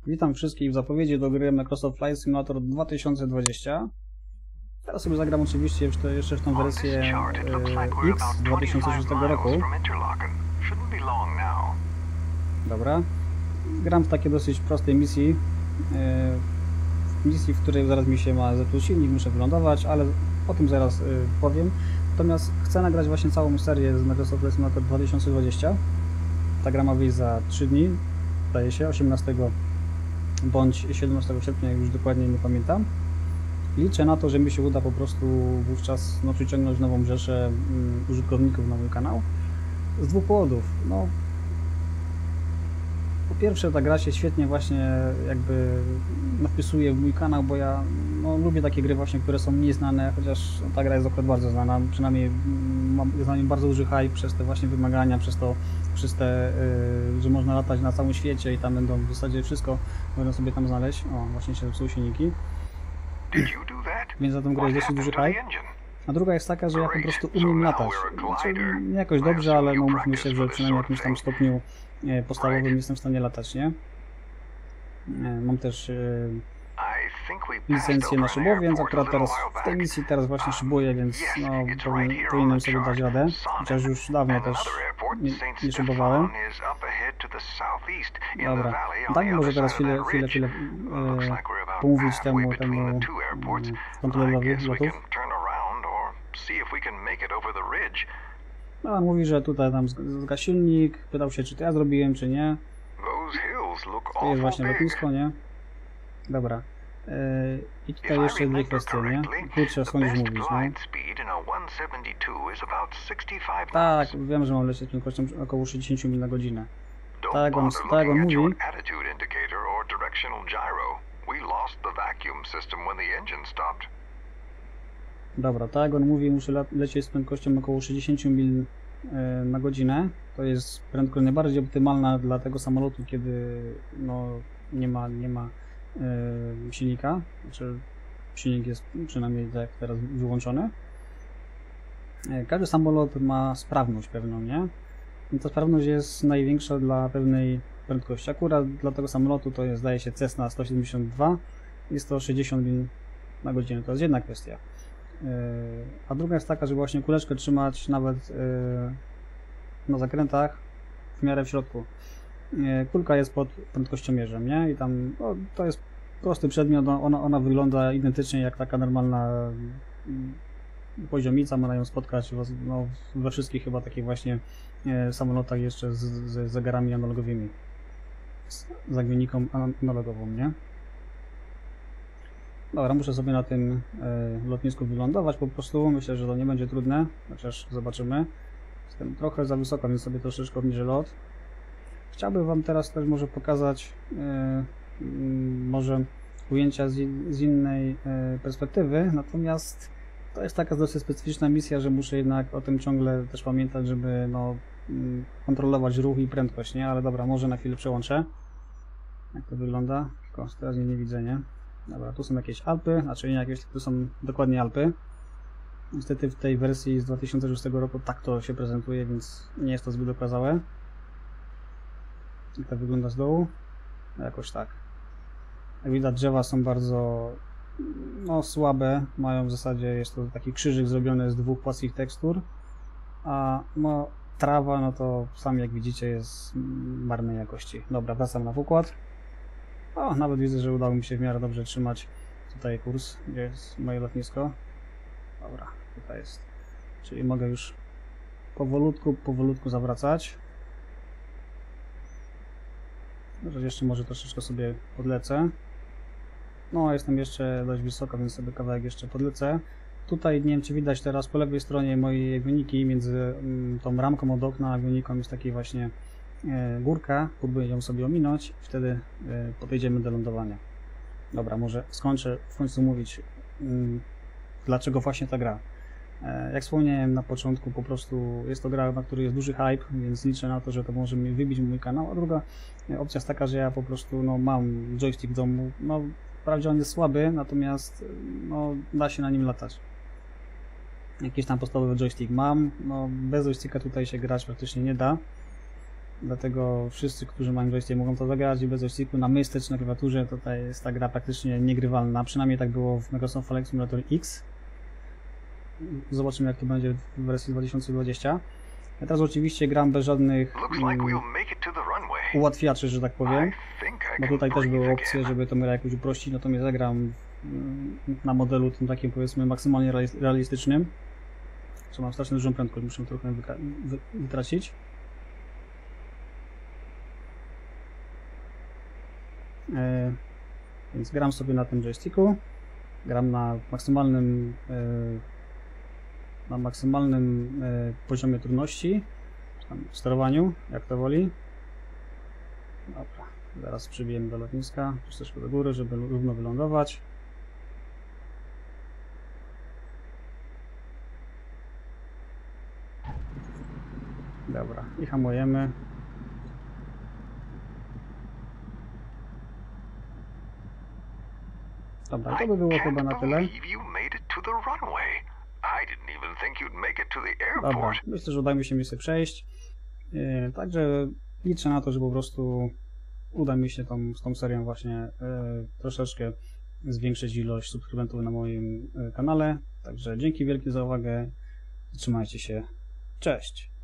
Witam wszystkich w zapowiedzi do gry Microsoft Flight Simulator 2020. Teraz sobie zagram oczywiście jeszcze w tą wersję X z 2006 roku. Dobra. Gram w takiej dosyć prostej misji. W której zaraz mi się ma zepsuć silnik, muszę wylądować, ale o tym zaraz powiem. Natomiast chcę nagrać właśnie całą serię z Microsoft Flight Simulator 2020. Ta gra ma wyjść za 3 dni, zdaje się, 18 bądź 17 sierpnia, już dokładnie nie pamiętam. Liczę na to, że mi się uda po prostu wówczas przyciągnąć nową rzeszę użytkowników na mój kanał. Z dwóch powodów. Po pierwsze, ta gra się świetnie właśnie jakby wpisuje w mój kanał, bo ja lubię takie gry właśnie, które są mniej znane, chociaż ta gra jest akurat bardzo znana, przynajmniej jest na nim bardzo duży hype przez te właśnie wymagania, przez te, że można latać na całym świecie i tam będą w zasadzie wszystko, można sobie tam znaleźć. O, właśnie się zepsuł silniki. Więc za tą grę jest dosyć duży hype. A druga jest taka, że ja po prostu umiem latać. Znaczy, nie jakoś dobrze, ale mówmy się, że przynajmniej w jakimś tam stopniu podstawowym jestem w stanie latać, nie? Mam też licencję na szybowiec, więc akurat teraz w tej misji właśnie szybuję, więc powinienem sobie dać radę. Chociaż już dawno też nie szybowałem. Dobra, dajmy może teraz chwilę pomówić temu kontrolerowi lotów. On mówi, że tutaj tam zgasł silnik, pytał się, czy to ja zrobiłem, czy nie. To jest właśnie lotnisko, nie? Dobra. I tutaj jeszcze dwie kwestie, nie? Kurczę, skądś mówić, nie? Tak, wiem, że mam lecieć prędkością około 60 mil na godzinę. Tak on mówi. Dobra, tak on mówi, muszę lecieć z prędkością około 60 mil na godzinę. To jest prędkość najbardziej optymalna dla tego samolotu, kiedy nie ma silnika. Znaczy silnik jest przynajmniej tak jak teraz wyłączony. Każdy samolot ma sprawność pewną, nie? I ta sprawność jest największa dla pewnej prędkości. Akurat dla tego samolotu to jest, zdaje się, Cessna 172. Jest to 60 mil na godzinę. To jest jedna kwestia. A druga jest taka, żeby właśnie kuleczkę trzymać nawet na zakrętach w miarę w środku. Kulka jest pod prędkościomierzem, nie? I tam to jest prosty przedmiot, ona wygląda identycznie jak taka normalna poziomica, można ją spotkać we wszystkich chyba takich właśnie samolotach jeszcze z zegarami analogowymi, z zagłówniką analogową, nie? Dobra, muszę sobie na tym lotnisku wylądować po prostu, myślę, że to nie będzie trudne, chociaż zobaczymy. Jestem trochę za wysoko, więc sobie troszeczkę obniżę lot. Chciałbym Wam teraz też może pokazać może ujęcia z innej perspektywy, natomiast to jest taka dosyć specyficzna misja, że muszę jednak o tym ciągle też pamiętać, żeby kontrolować ruch i prędkość, nie? Ale dobra, może na chwilę przełączę. Jak to wygląda? Tylko teraz nie widzę, nie? Dobra, tu są jakieś Alpy, znaczy nie jakieś, tu są dokładnie Alpy. Niestety w tej wersji z 2006 roku tak to się prezentuje, więc nie jest to zbyt okazałe. Jak to wygląda z dołu? Jakoś tak. Jak widać, drzewa są bardzo słabe, mają w zasadzie, jest to taki krzyżyk zrobiony z dwóch płaskich tekstur, a trawa, to sami jak widzicie jest marnej jakości. Dobra, wracam na pokład. Nawet widzę, że udało mi się w miarę dobrze trzymać tutaj kurs, gdzie jest moje lotnisko. Dobra, tutaj jest. Czyli mogę już powolutku zawracać. Jeszcze może troszeczkę sobie podlecę. Jestem jeszcze dość wysoko, więc sobie kawałek jeszcze podlecę. Tutaj, nie wiem czy widać teraz po lewej stronie mojej awiονiki, między tą ramką od okna a awioniką jest taki właśnie górka. Próbuję ją sobie ominąć, wtedy podejdziemy do lądowania. Dobra, może skończę w końcu mówić, dlaczego właśnie ta gra. Jak wspomniałem na początku, po prostu jest to gra, na której jest duży hype, więc liczę na to, że to może mi wybić mój kanał. A druga opcja jest taka, że ja po prostu mam joystick w domu. Wprawdzie on jest słaby, natomiast da się na nim latać. Jakiś tam podstawowy joystick mam. Bez joysticka tutaj się grać praktycznie nie da. Dlatego wszyscy, którzy mają joystick, mogą to zagrać i bez joysticku na myszce czy na klawiaturze. Tutaj jest ta gra praktycznie niegrywalna. Przynajmniej tak było w Microsoft Flight Simulator X. Zobaczymy, jak to będzie w wersji 2020. Ja teraz oczywiście gram bez żadnych ułatwiaczy, że tak powiem, bo tutaj też były opcje, żeby tą grę jakoś uprościć, natomiast zagram na modelu tym takim, powiedzmy, maksymalnie realistycznym, co mam strasznie dużą prędkość, muszę trochę wytracić. Więc gram sobie na tym joysticku, gram na maksymalnym poziomie trudności, czy tam sterowaniu, jak to woli. Dobra, zaraz przybijemy do lotniska, troszeczkę do góry, żeby równo wylądować. Dobra, i hamujemy. Dobra, to by było chyba na tyle. Dobra, myślę, że uda mi się misję przejść. Także liczę na to, że po prostu uda mi się z tą serią właśnie troszeczkę zwiększyć ilość subskrybentów na moim kanale. Także dzięki wielkie za uwagę. Trzymajcie się. Cześć!